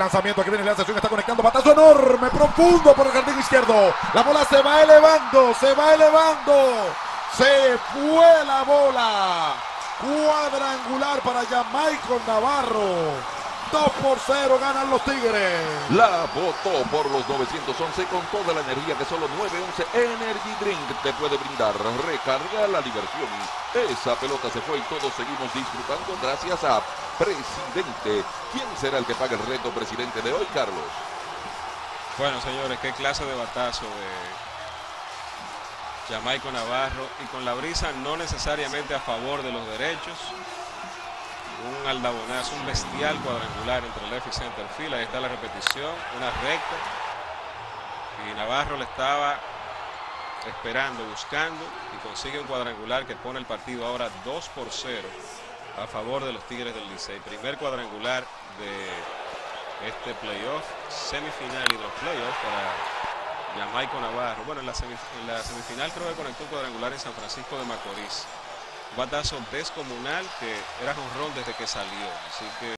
lanzamiento, que viene la sesión, está conectando, batazo enorme, profundo por el jardín izquierdo. La bola se va elevando, se va elevando. Se fue la bola. Cuadrangular para Jamaico Navarro. 2-0 ganan los Tigres. La votó por los 911 con toda la energía que solo 911 Energy Drink te puede brindar. Recarga la diversión. Esa pelota se fue y todos seguimos disfrutando gracias a Presidente. ¿Quién será el que pague el reto, presidente, de hoy, Carlos? Bueno, señores, qué clase de batazo de Jamaico Navarro, y con la brisa no necesariamente a favor de los derechos. Un aldabonazo, un bestial cuadrangular entre left y center field. Ahí está la repetición, una recta, y Navarro le estaba esperando, buscando, y consigue un cuadrangular que pone el partido ahora 2-0 a favor de los Tigres del Licey. Primer cuadrangular de este playoff, semifinal y de los playoffs para Jamaico Navarro. Bueno, en la semifinal creo que conectó un cuadrangular en San Francisco de Macorís. Un batazo descomunal que era jonrón desde que salió, así que